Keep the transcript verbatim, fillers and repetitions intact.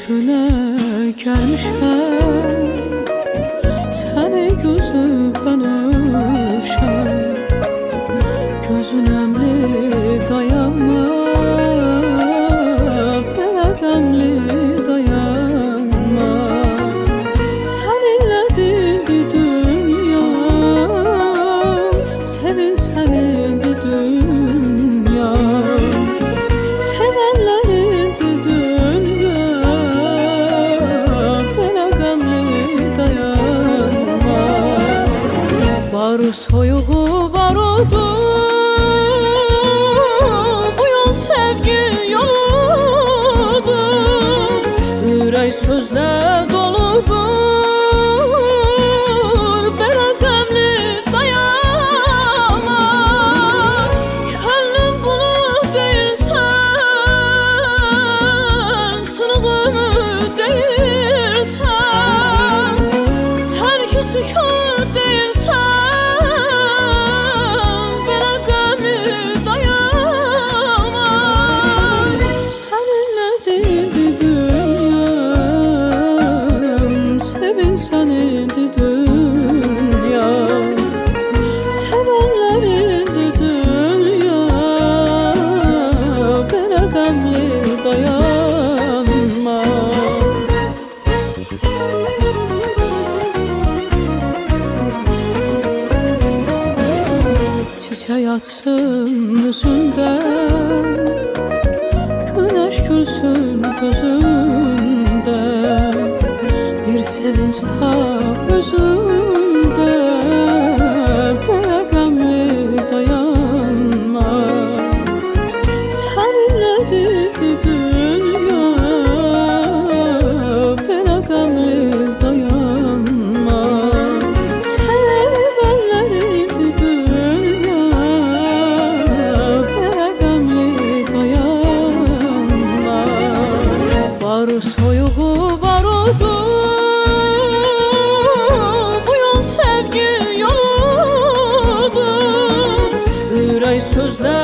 Görüşüne gelmişəm, səni gözübən üşəm. Gözün əmli dayanma, belə qəmli dayanma. Səninlədir dünya, sevin sənindir dünya. Sevənlərindir dünya, belə qəmli dayanma. Var soyuğu var odur, sözlə doludur, belə qəmli dayanma. Könlüm bunu deyirsən, sınığımı deyirsən, sən ki sükut deyirsən, belə qəmli dayanma. Səninlə deyildi sənindir dünya, sevənlərindir dünya, belə qəmli dayanma. Çiçək açsın üzündə, güneş gülsün gözündə, bir sevinç tap özümdə, belə qəmli dayanma. Səninlədir dünya, belə qəmli dayanma. Sevənlərindir dünya, belə qəmli dayanma. Var soyuğu var odur, sözlə